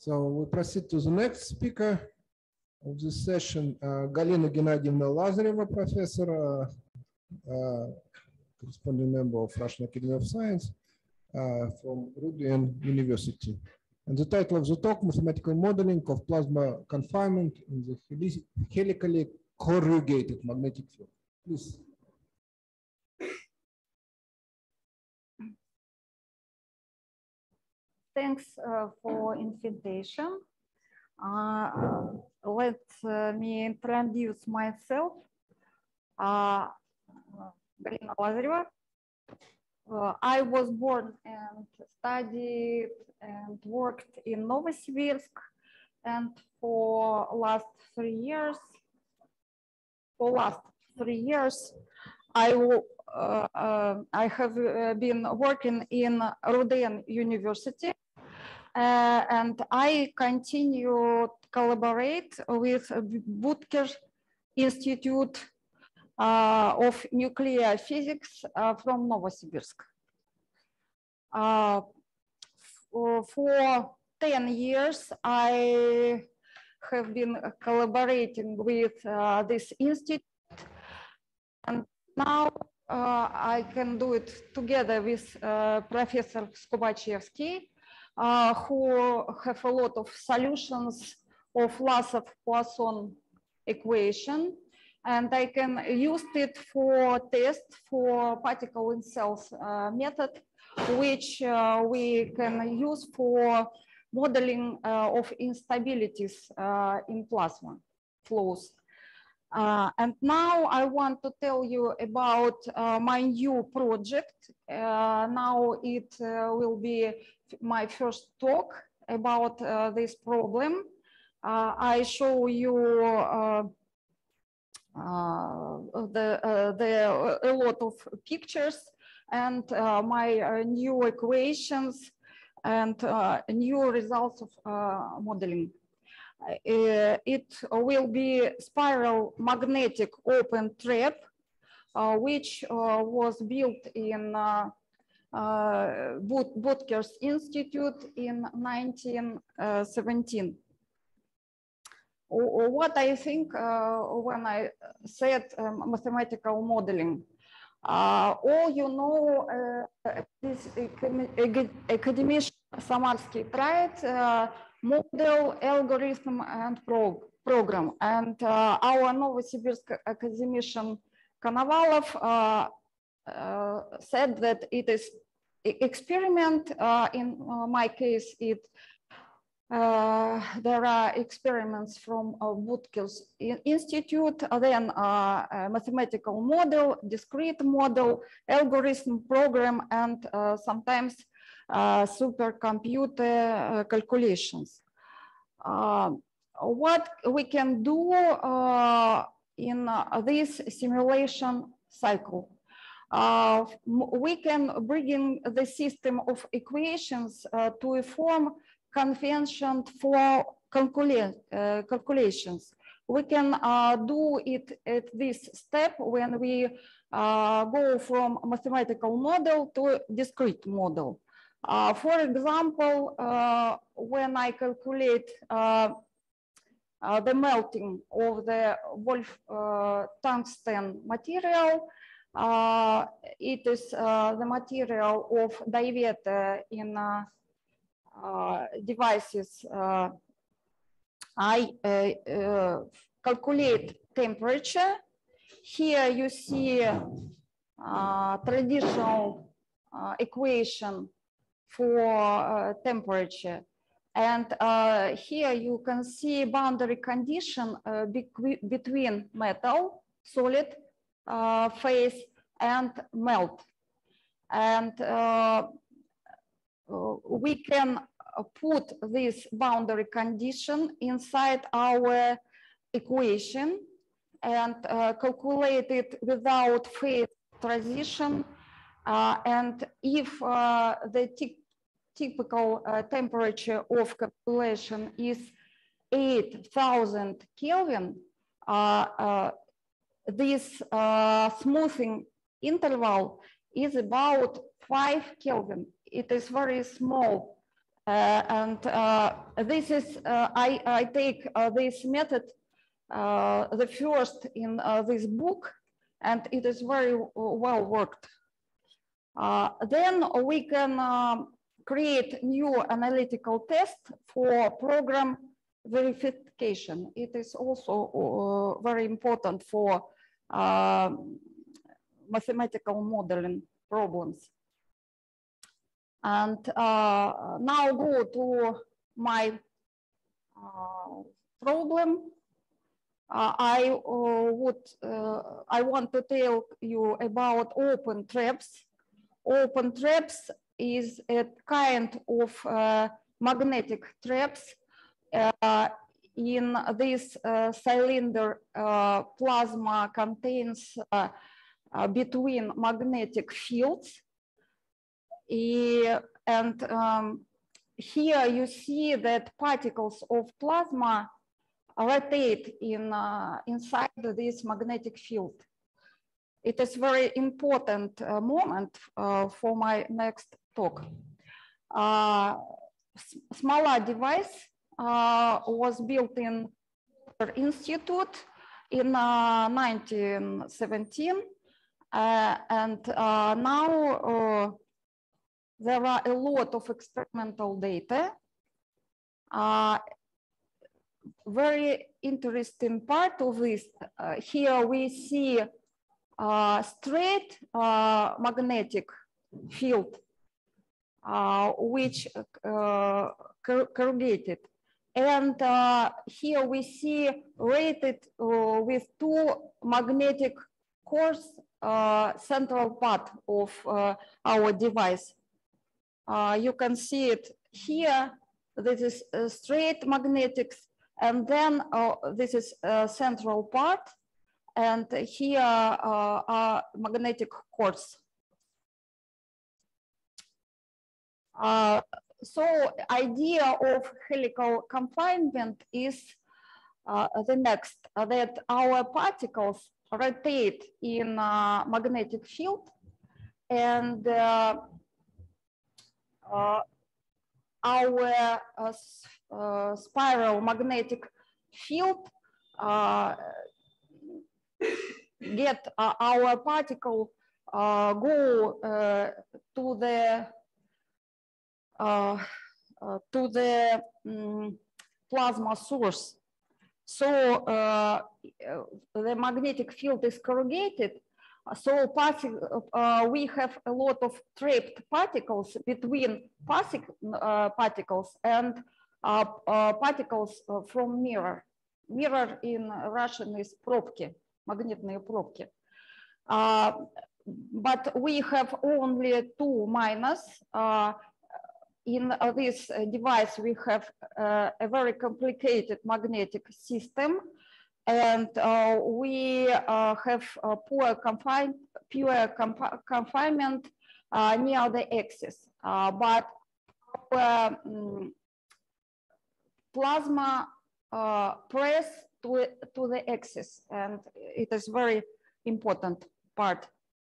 So we proceed to the next speaker of this session, Galina Gennadievna Lazareva, professor, corresponding member of Russian Academy of Science from Rudian University. And the title of the talk, Mathematical Modeling of Plasma Confinement in the Helically Corrugated Magnetic Field. Please. Thanks for invitation. Let me introduce myself. Galina Lazareva. I was born and studied and worked in Novosibirsk, and for last 3 years, I have been working in Rudian University, and I continue to collaborate with Butker Institute of Nuclear Physics from Novosibirsk. For 10 years, I have been collaborating with this institute, and now I can do it together with Professor Skobachevsky, who have a lot of solutions of Vlasov-Poisson equation, and I can use it for test for particle in cells method, which we can use for modeling of instabilities in plasma flows. And now I want to tell you about my new project. Now it will be my first talk about this problem. I show you a lot of pictures and my new equations and new results of modeling. It will be spiral magnetic open trap, which was built in Butker's Institute in 1917. What I think when I said mathematical modeling, all you know, this academician Samarsky tried model, algorithm, and program. And our Novosibirsk academician Konovalov said that it is experiment. In my case, there are experiments from Butker's Institute, then a mathematical model, discrete model, algorithm, program, and sometimes supercomputer calculations. What we can do in this simulation cycle? We can bring in the system of equations to a form convention for calculations. We can do it at this step when we go from mathematical model to discrete model. For example, when I calculate the melting of the Wolf tungsten material, it is the material of Daivetter in devices. I calculate temperature. Here you see traditional equation for temperature. And here you can see boundary condition between metal, solid phase, and melt. And we can put this boundary condition inside our equation and calculate it without phase transition. And if the typical temperature of calculation is 8,000 Kelvin, this smoothing interval is about 5 Kelvin. It is very small This is, I take this method, the first in this book, and it is very well worked. Then we can create new analytical test for program verification. It is also very important for mathematical modeling problems. And now go to my problem. I want to tell you about open traps. Open traps is a kind of magnetic traps. In this cylinder, plasma contains between magnetic fields. And here you see that particles of plasma rotate inside this magnetic field. It is very important moment for my next talk. Smala device was built in Institute in 1917, and now there are a lot of experimental data. Very interesting part of this, here we see straight magnetic field, which corrugated. And here we see rated with two magnetic cores, central part of our device. You can see it here. This is straight magnetics, and then this is central part, and here are magnetic cores. So idea of helical confinement is the next, that our particles rotate in magnetic field, and our spiral magnetic field get our particle go to the plasma source. So the magnetic field is corrugated. So we have a lot of trapped particles between particles and particles from mirror. Mirror in Russian is пробки, магнитные пробки. But we have only two minus. In this device, we have a very complicated magnetic system, and we have poor confinement near the axis. But our plasma press to the axis, and it is very important part.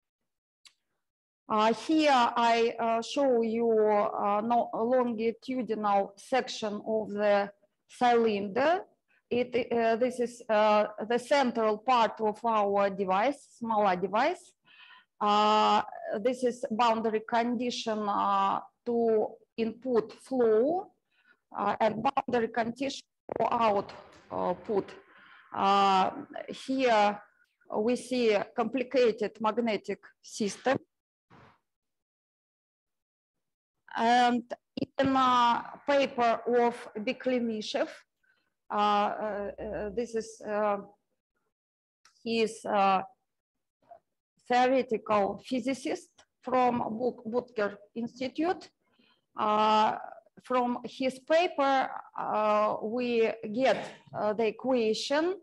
Here I show you longitudinal section of the cylinder. This is the central part of our device, Smala device. This is boundary condition to input flow and boundary condition for output. Here we see a complicated magnetic system. And in a paper of Beklemishev, this is his theoretical physicist from Butker Institute. From his paper, we get the equation,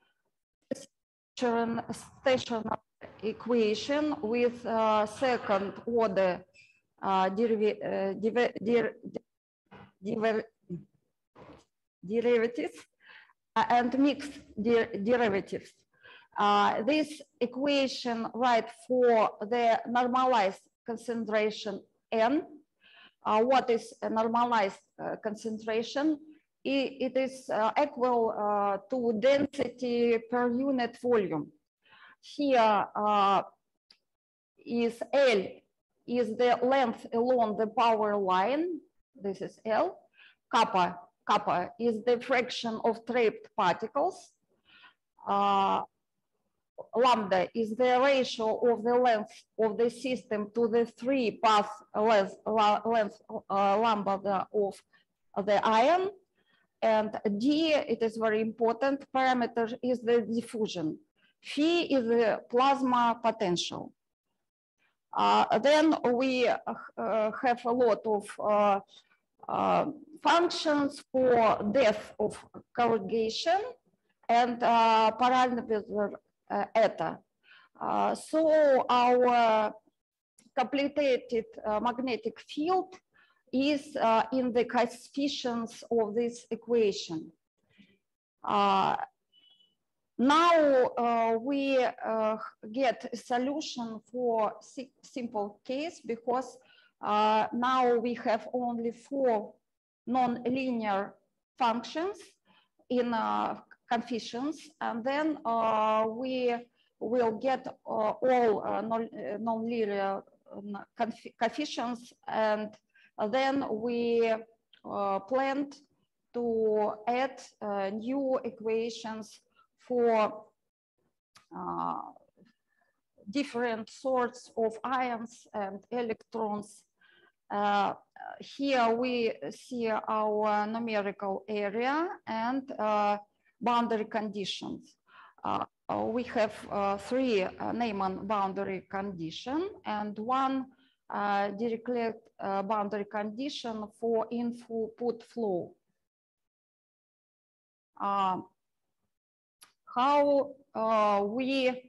stationary equation with second order derivatives and mixed derivatives. This equation, right, for the normalized concentration N, what is a normalized concentration. It is equal to density per unit volume. Here is L is the length along the power line. This is L. Kappa is the fraction of trapped particles. Lambda is the ratio of the length of the system to the 3 path length lambda of the ion. And D, it is very important parameter, is the diffusion. Phi is the plasma potential. Then we have a lot of functions for depth of corrugation and parameter eta. So our completed magnetic field is in the coefficients of this equation. Now we get a solution for simple case because now we have only 4 non-linear functions in coefficients, and then we will get all non-linear coefficients, and then we planned to add new equations for different sorts of ions and electrons. Here we see our numerical area and boundary conditions. We have 3 Neyman boundary condition and 1 Dirichlet boundary condition for input flow. How we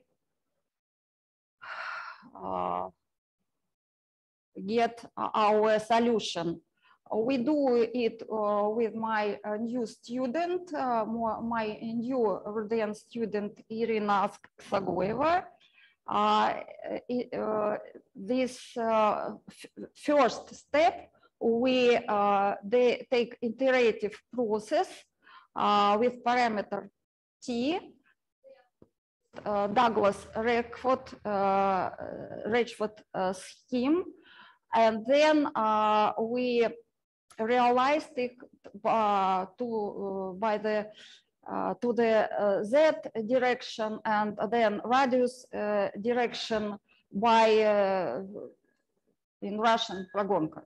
get our solution? We do it with my new student, my new Rudian student, Irina Sagoeva. This first step, we take iterative process with parameter T, Douglas-Rechford scheme, and then we realized it to the Z direction and then radius direction by in Russian Progonka.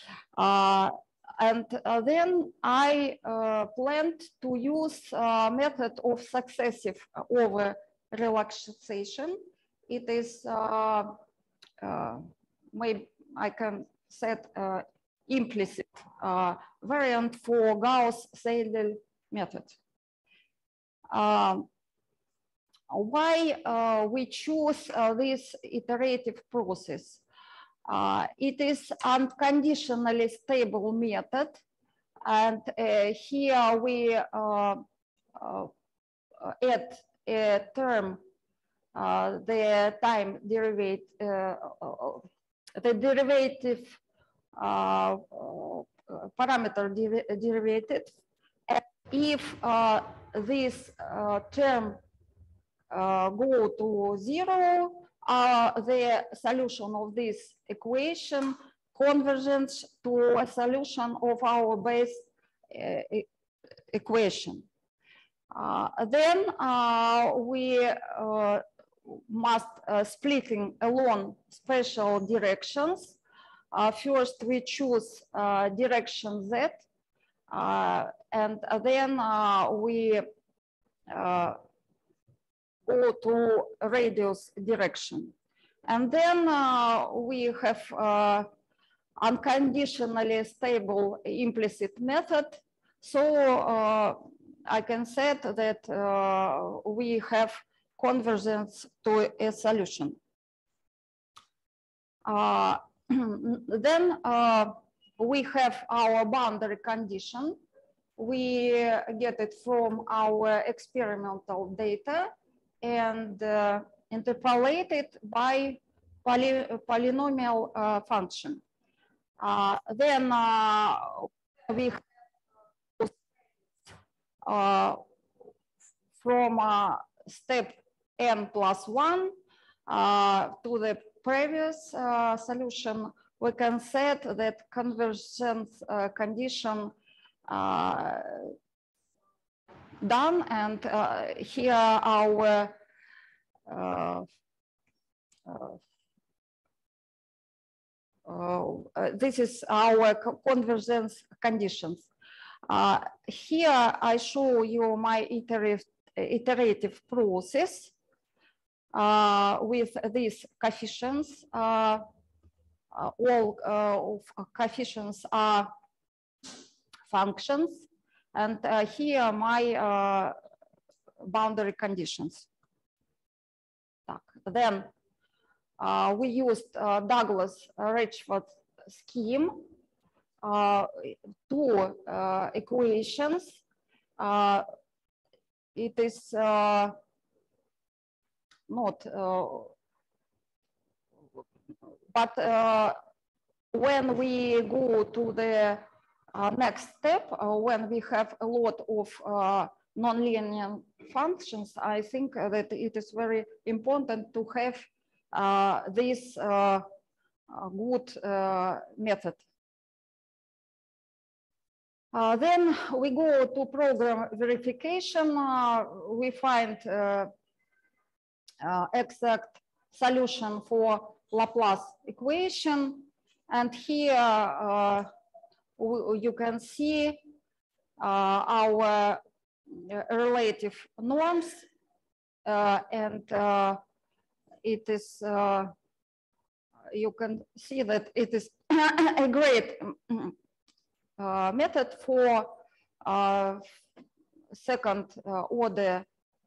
And then I planned to use method of successive over relaxation. It is maybe I can set implicit variant for Gauss-Seidel method. Why we choose this iterative process? It is unconditionally stable method, and here we add a term, the time derivative, the derivative parameter derivative. And if this term go to 0, the solution of this equation converges to a solution of our base equation. Then we must splitting along special directions. First, we choose direction Z, and then we go to radius direction. And then we have unconditionally stable implicit method. So I can say that we have convergence to a solution. Then we have our boundary condition. We get it from our experimental data and interpolate it by polynomial function. Then we from step n+1 to the previous solution, we can set that convergence condition done, and here our this is our convergence conditions. Here I show you my iterative process with these coefficients. All coefficients are functions, and here my boundary conditions. Then we used Douglas-Rachford scheme, two equations. It is not, but when we go to the next step, when we have a lot of nonlinear functions, I think that it is very important to have this good method. Then we go to program verification. We find exact solution for Laplace equation. And here you can see our relative norms. And it is, you can see that it is a great method for second order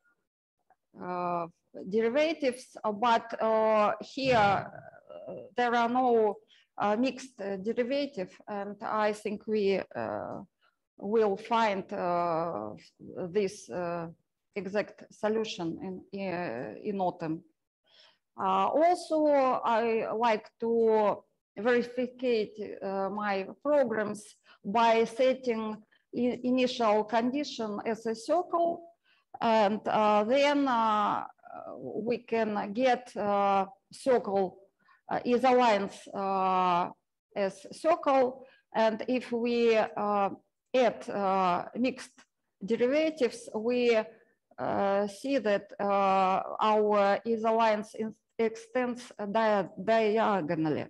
derivatives, but here there are no mixed derivative, and I think we will find this exact solution in autumn. Also, I like to verify my programs by setting initial condition as a circle, and then we can get circle is aligns as circle, and if we add mixed derivatives, we see that our isolines extends diagonally.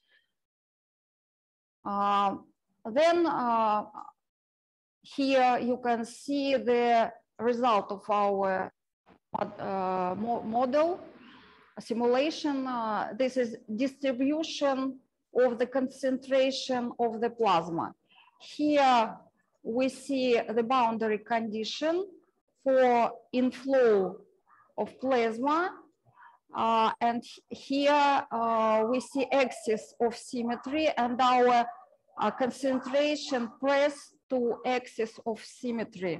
Then here you can see the result of our model simulation. This is distribution of the concentration of the plasma. Here we see the boundary condition for inflow of plasma, and here we see axis of symmetry and our concentration press to axis of symmetry.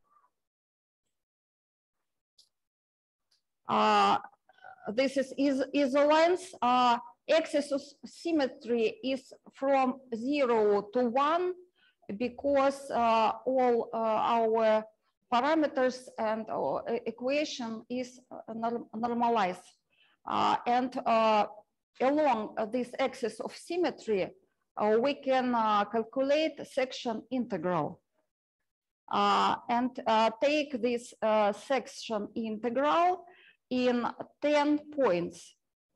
This is isolines. Axis of symmetry is from 0 to 1 because all our parameters and equation is normalized. And along this axis of symmetry, we can calculate section integral and take this section integral in 10 points.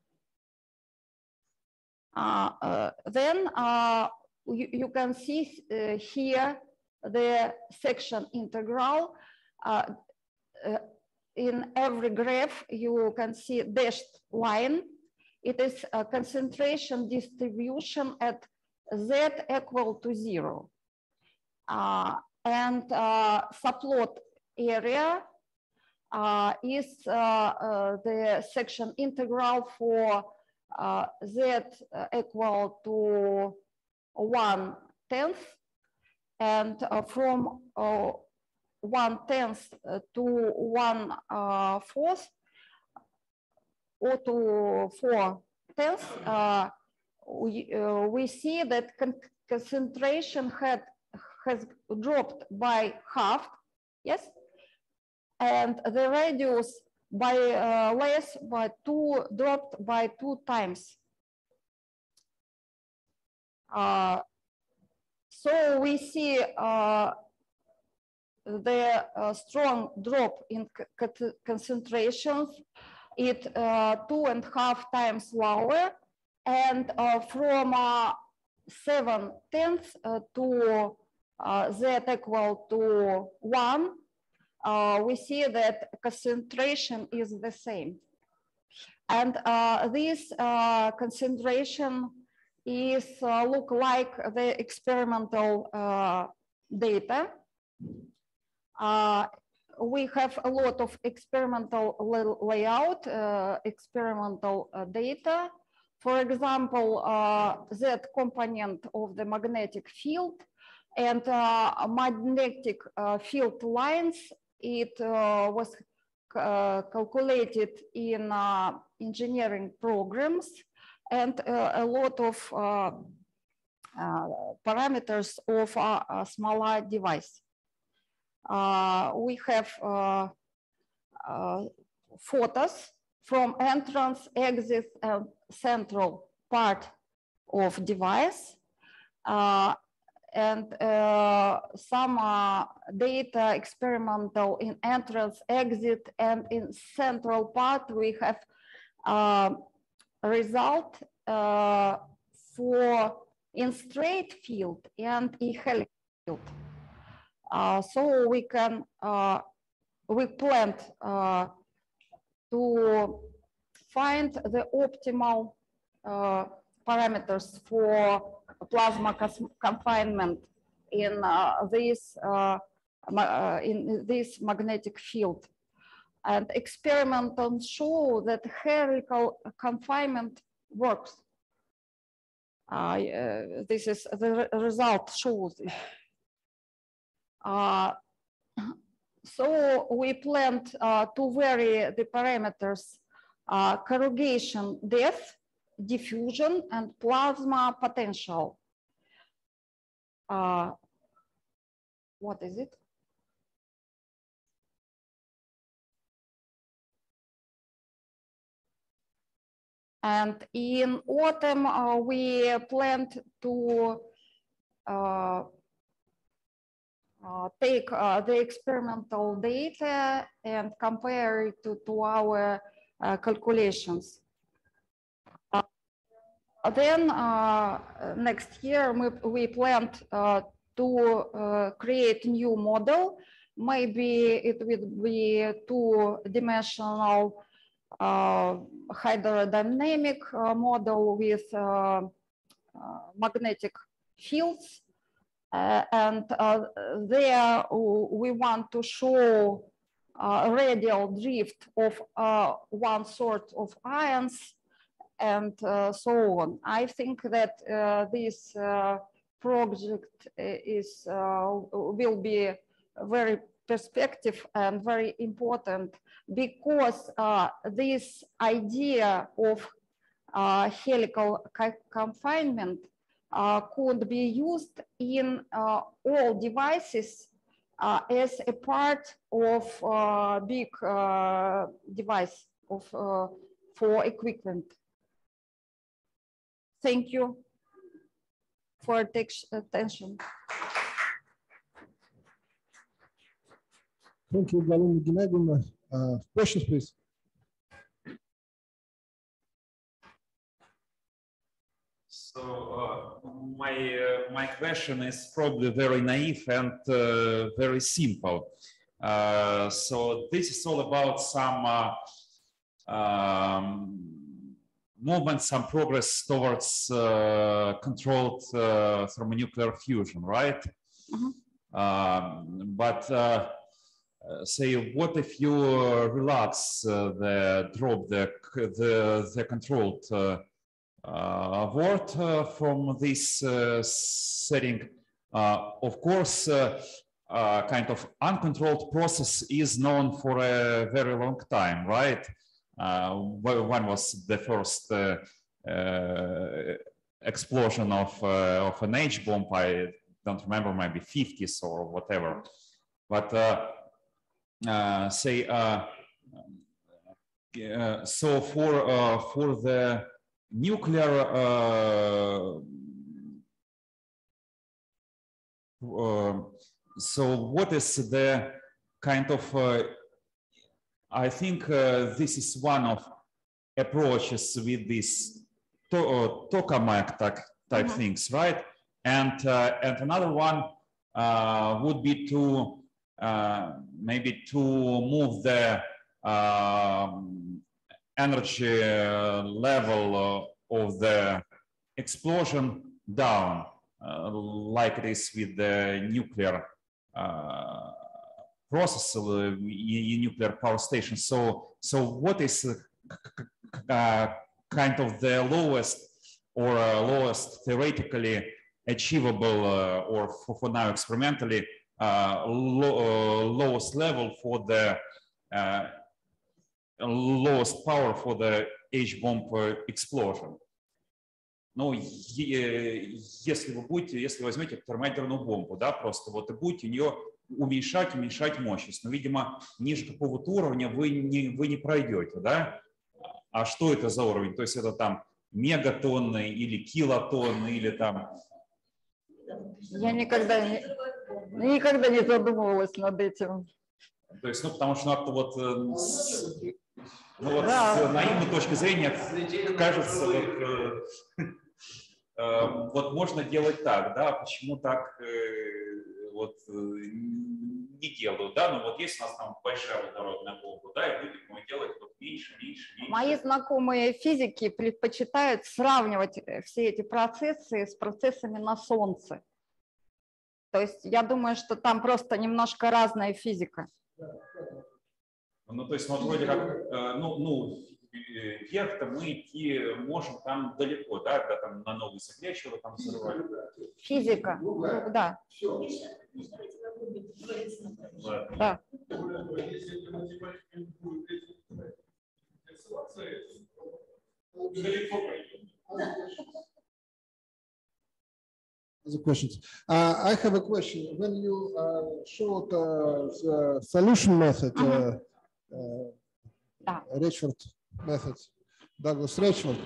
Then you can see here the section integral. In every graph, you can see dashed line. It is a concentration distribution at Z equal to 0. And subplot area is the section integral for Z equal to 1/10, and from 1/10 to 1/4 or to 4/10, we see that concentration has dropped by half, yes, and the radius by less by dropped by 2 times. So we see the strong drop in concentrations, it 2.5 times lower, and from 7/10 to z equal to 1, we see that concentration is the same. And this concentration is look like the experimental data. We have a lot of experimental layout, experimental data. For example, Z component of the magnetic field and magnetic field lines. It was calculated in engineering programs, and a lot of parameters of a smaller device. We have photos from entrance, exit, and central part of device, and some data experimental in entrance, exit, and in central part. We have result for in straight field and in helical field. So we can we planned to find the optimal parameters for plasma confinement in this magnetic field. And experiments show that helical confinement works. This is the result shows it. So we planned to vary the parameters corrugation depth, diffusion, and plasma potential. What is it? And in autumn, we planned to take the experimental data and compare it to our calculations. Then next year, we planned to create new model. Maybe it will be two-dimensional hydrodynamic model with magnetic fields. And there we want to show radial drift of one sort of ions and so on. I think that this project is will be very perspective and very important, because this idea of helical confinement could be used in all devices as a part of big device of for equipment. Thank you for attention. Thank you, Galina Gennadievna. Questions, please. So my question is probably very naive and very simple. So this is all about some movement, some progress towards controlled thermonuclear fusion, right? Mm-hmm. But say, what if you relax drop the controlled word from this setting? Of course, kind of uncontrolled process is known for a very long time, right? When was the first explosion of an H bomb. I don't remember, maybe 50s or whatever. But say so for the nuclear so what is the kind of I think this is one of approaches with this tokamak type things, right? And another one would be to maybe to move the energy level of the explosion down, like it is with the nuclear process in nuclear power stations. So what is kind of the lowest or lowest theoretically achievable or for now experimentally lowest level for the lowest power for the H-bomb explosion? Ну, если вы возьмете термоядерную бомбу, да, просто вот и будете у нее уменьшать мощность, но, видимо, ниже какого-то уровня вы не пройдете, да? А что это за уровень? То есть это там мегатонны или килотонны или там... Я никогда не задумывалась над этим. То есть, ну, потому что вот, ну, вот да. С наивной точки зрения кажется, вот можно делать так, да, почему так вот не делают, да, ну вот есть у нас там большая водородная бомба, да, и будем мы делать вот меньше. Мои знакомые физики предпочитают сравнивать все эти процессы с процессами на Солнце. То есть я думаю, что там просто немножко разная физика. Ну, то есть, вот вроде как, ну, вверх-то мы идти можем там далеко, да, когда там на новой земле чего-то там взрывали. Физика, да. Да. Other questions. I have a question. When you showed the solution method, Rachford method, Douglas Rachford.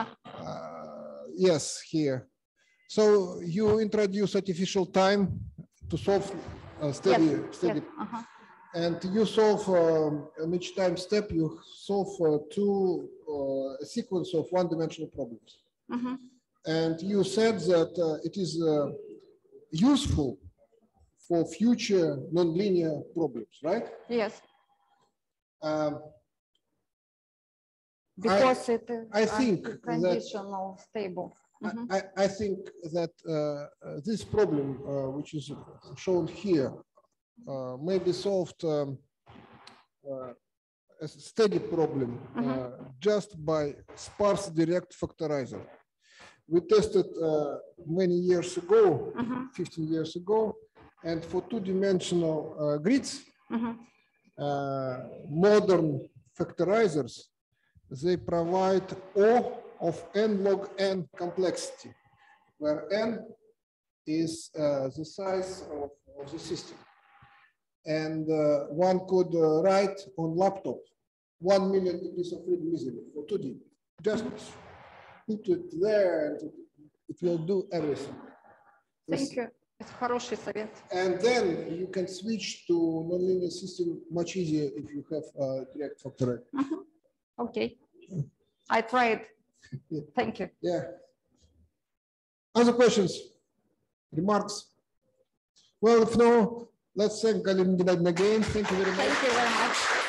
Yes, here. So you introduce artificial time to solve steady. Yes. And you solve in each time step, you solve a sequence of one-dimensional problems. And you said that it is useful for future nonlinear problems, right? Yes. Because I think conditional stable. I think that this problem, which is shown here, may be solved as a steady problem just by sparse direct factorizer. We tested many years ago, 15 years ago, and for two-dimensional grids, modern factorizers, they provide O of n log n complexity, where n is the size of the system. And one could write on laptop 1 million degrees of freedom easily for 2D. Just put it there and it will do everything. Thank you. It's хороший совет. And then you can switch to nonlinear system much easier if you have direct factorization. Okay. I tried. Yeah. Thank you. Yeah. Other questions? Remarks? Well, if no, let's thank Galina again. Thank you very much. Thank you very much.